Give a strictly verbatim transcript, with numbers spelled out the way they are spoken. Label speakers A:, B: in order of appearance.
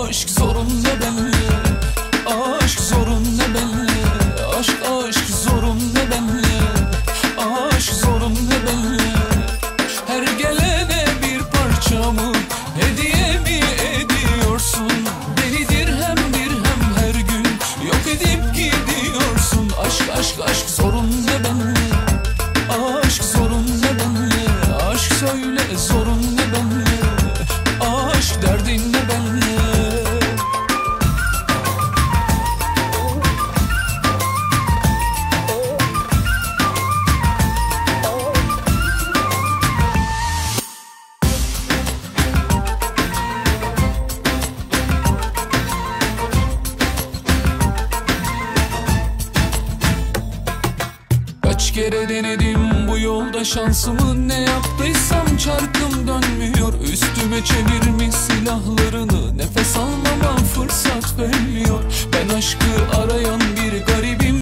A: aşk zorun ne benle, aşk zorun ne benle, aşk aşk zorun ne benle, aşk zorun ne benle. Her gelene bir parçamı hediye mi ediyorsun? Beni dirhem dirhem her gün yok edip gidiyorsun. Aşk aşk aşk zorun ne benle, aşk zorun ne benle, aşk söyle zorun ne benle, aşk derdin ne benle. Kaç kere denedim bu yolda şansımı, ne yaptıysam çarkım dönmüyor. Üstüme çevirmiş silahlarını, nefes almama fırsat vermiyor. Ben aşkı arayan bir garibim.